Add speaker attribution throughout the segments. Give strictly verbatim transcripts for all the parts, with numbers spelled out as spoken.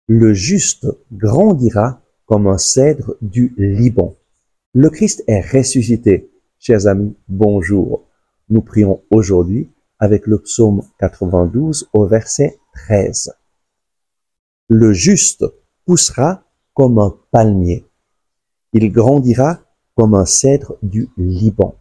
Speaker 1: Le juste grandira comme un cèdre du Liban. Le Christ est ressuscité. Chers amis, bonjour. Nous prions aujourd'hui avec le psaume quatre-vingt-douze au verset treize. Le juste poussera comme un palmier. Il grandira comme un cèdre du Liban.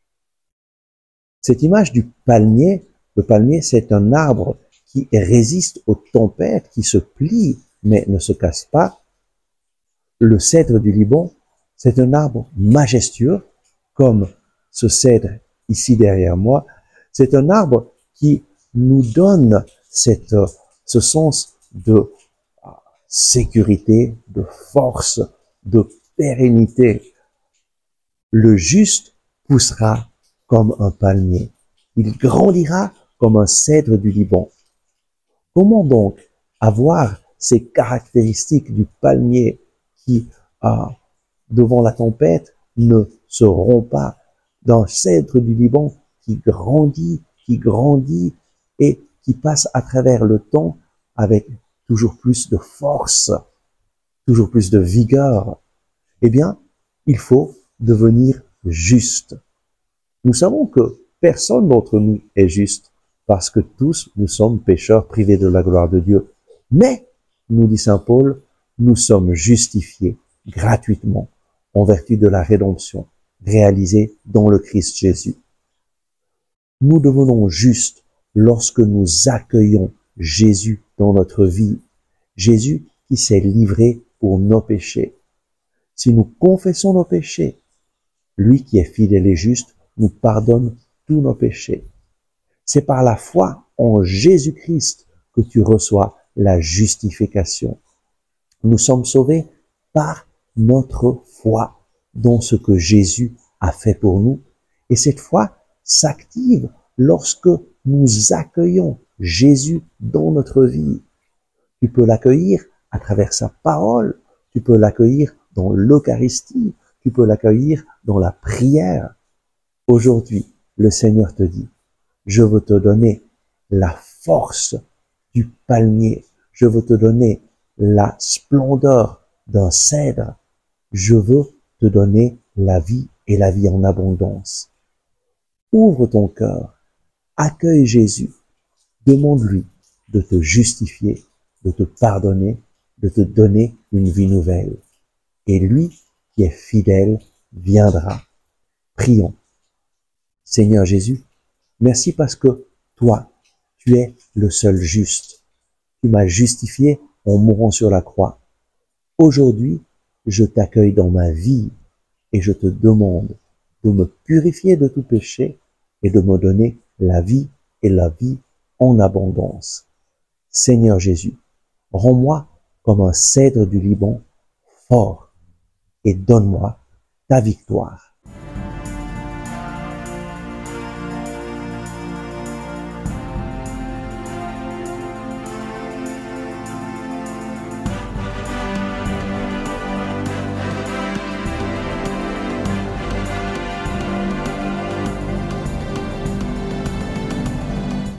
Speaker 1: Cette image du palmier, le palmier, c'est un arbre qui résiste aux tempêtes, qui se plie mais ne se casse pas. Le cèdre du Liban, c'est un arbre majestueux, comme ce cèdre ici derrière moi. C'est un arbre qui nous donne cette, ce sens de sécurité, de force, de pérennité. Le juste poussera comme un palmier. Il grandira comme un cèdre du Liban. Comment donc avoir ces caractéristiques du palmier qui, euh, devant la tempête, ne se rompt pas, d'un cèdre du Liban qui grandit, qui grandit et qui passe à travers le temps avec toujours plus de force, toujours plus de vigueur? Eh bien, il faut devenir juste. Nous savons que personne d'entre nous est juste, parce que tous nous sommes pécheurs privés de la gloire de Dieu. Mais, nous dit saint Paul, nous sommes justifiés gratuitement en vertu de la rédemption réalisée dans le Christ Jésus. Nous devenons justes lorsque nous accueillons Jésus dans notre vie, Jésus qui s'est livré pour nos péchés. Si nous confessons nos péchés, lui qui est fidèle et juste nous pardonne tous nos péchés. C'est par la foi en Jésus-Christ que tu reçois la justification. Nous sommes sauvés par notre foi dans ce que Jésus a fait pour nous. Et cette foi s'active lorsque nous accueillons Jésus dans notre vie. Tu peux l'accueillir à travers sa parole, tu peux l'accueillir dans l'Eucharistie, tu peux l'accueillir dans la prière. Aujourd'hui, le Seigneur te dit, je veux te donner la force du palmier, je veux te donner la splendeur d'un cèdre, je veux te donner la vie et la vie en abondance. Ouvre ton cœur, accueille Jésus, demande-lui de te justifier, de te pardonner, de te donner une vie nouvelle. Et lui qui est fidèle viendra. Prions. Seigneur Jésus, merci parce que toi, tu es le seul juste. Tu m'as justifié en mourant sur la croix. Aujourd'hui, je t'accueille dans ma vie et je te demande de me purifier de tout péché et de me donner la vie et la vie en abondance. Seigneur Jésus, rends-moi comme un cèdre du Liban fort et donne-moi ta victoire.